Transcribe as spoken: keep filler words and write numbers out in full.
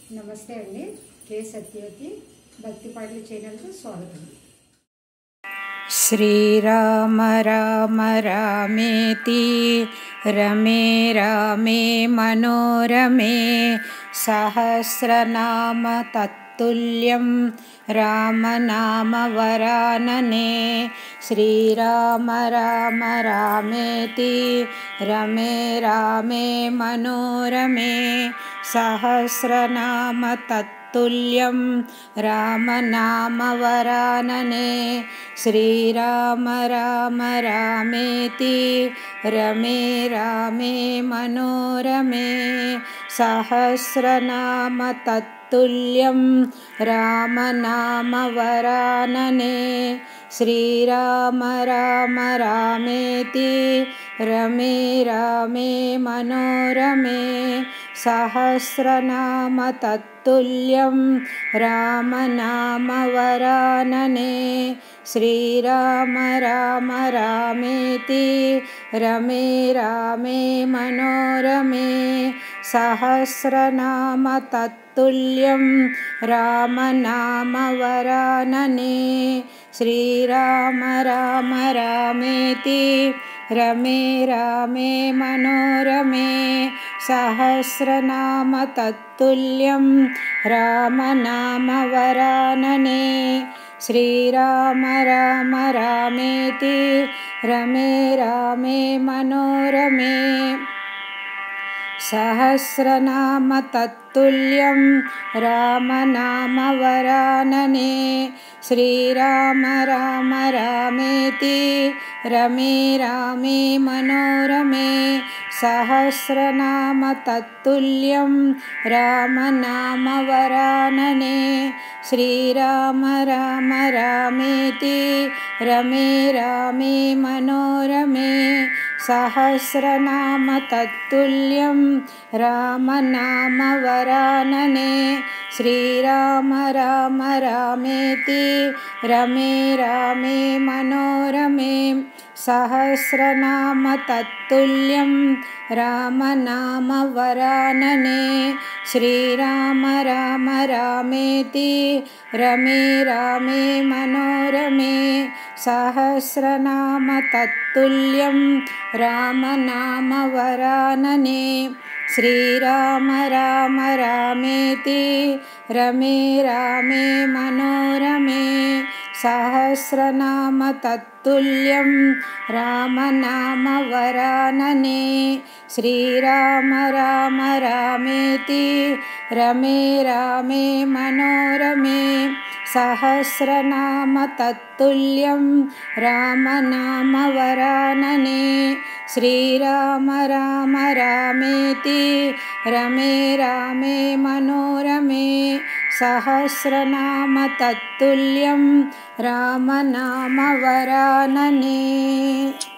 నమస్తే అండి. కే సత్యవతి భక్తి పాటల ఛానల్కు స్వాగతం. श्रीराम राम रामेति रमे रामे मनोरमे सहस्रनाम तत्तुल्यं रामनाम वरानने। श्रीराम राम रामेति रमे रामे मनोरमे सहस्रनाम तत्तुल्यं रामनाम वरानने। श्रीराम राम रामेति रमे रामे मनोरमे सहस्रनाम तत्तुल्यं रामनाम वरानने। श्रीराम राम रामेति रमे रामे मनोरमे सहस्रनाम तत्तुल्यं रामनाम वरानने। श्रीराम राम रामेति रमे रामे मनोरमे सहस्रनाम तत्तुल्यं रामनाम वरानने। श्रीराम राम रामेति रमे रामे मनोरमे सहस्रनाम तत्तुल्यं रामनाम वरानने। श्रीराम राम रामेति रमे रामे मनोरमे सहस्रनाम तत्तुल्यं रामनाम वरानने। श्रीराम राम रामेति रमे रामे मनोरमे सहस्रनाम तत्तुल्यं रामनाम वरानने। श्रीराम राम रामेति रमे रामे मनोरमे सहस्रनाम तत्तुल्यं रामनाम वरानने। श्रीराम राम रामेति रमे रामे मनोरमे सहस्रनाम तत्तुल्यं रामनाम वरानने। श्रीराम राम रामेति रमे रामे मनोरमे सहस्रनाम तत्तुल्यं रामनाम वरानने। श्रीराम राम रामेति रमे रामे मनोरमे सहस्रनाम तत्तुल्यं रामनाम वरानने। श्रीराम राम रामेति रमे रामे मनोरमे सहस्रनाम तत्तुल्यं रामनाम वरानने। श्रीराम राम रामेति रमे रामे मनोरमे सहस्रनाम तत्तुल्यं रामनाम वरानने।